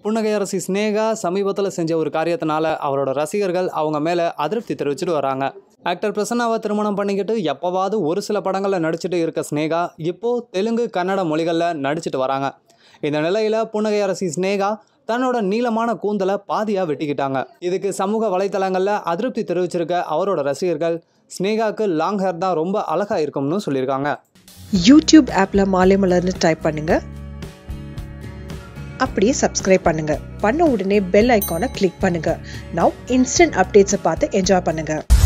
புன்னகை அரசி ஸ்னேகா சமீபத்தில் செஞ்ச ஒரு காரியத்தினால அவரோட ரசிகர்கள் அவங்க மேலே அதிருப்தி தெரிவிச்சுட்டு வராங்க. ஆக்டர் பிரசன்னாவை திருமணம் பண்ணிக்கிட்டு எப்போவாவது ஒரு சில படங்களில் நடிச்சுட்டு இருக்க ஸ்னேகா இப்போது தெலுங்கு கன்னட மொழிகளில் நடிச்சிட்டு வராங்க. இந்த நிலையில் புன்னகை அரசி ஸ்னேகா தன்னோட நீளமான கூந்தலை பாதியாக வெட்டிக்கிட்டாங்க. இதுக்கு சமூக வலைத்தளங்களில் அதிருப்தி தெரிவிச்சிருக்க அவரோட ரசிகர்கள் ஸ்னேகாவுக்கு லாங் ஹேர் தான் ரொம்ப அழகாக இருக்கும்னு சொல்லியிருக்காங்க. யூடியூப் ஆப்பில் மாலை மலர்னு டைப் பண்ணுங்க, அப்படியே சப்ஸ்கிரைப் பண்ணுங்க. பண்ண உடனே பெல் ஐக்கானை கிளிக் பண்ணுங்க. நவ் இன்ஸ்டன்ட் அப்டேட்ஸை பார்த்து என்ஜாய் பண்ணுங்க.